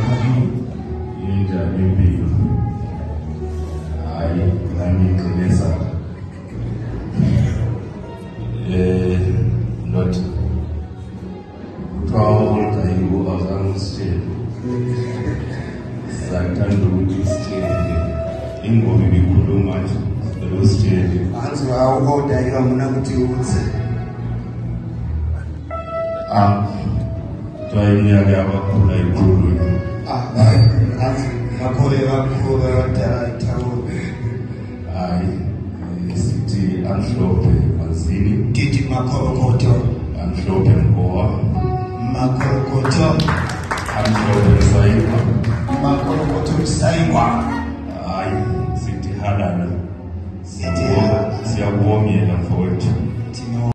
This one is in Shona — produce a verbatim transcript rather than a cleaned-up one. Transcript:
Inja impilo. Hayi nami ngicela. Eh not. Uthawu kayibo azangisitshela. Sathanda ukuthi sitshele. Ingoma ibikhuluma nje lo sitshele. Anzi hawo kodwa yona ukuthi uthi. Ah. Twayinyaka yabakhula ikhulu. Ah, anzi bakhole bakhulu badala ithawo. Hayi sithi amhlophe mazini Didi makhokotho. amhlophe ngowa Makhokotho.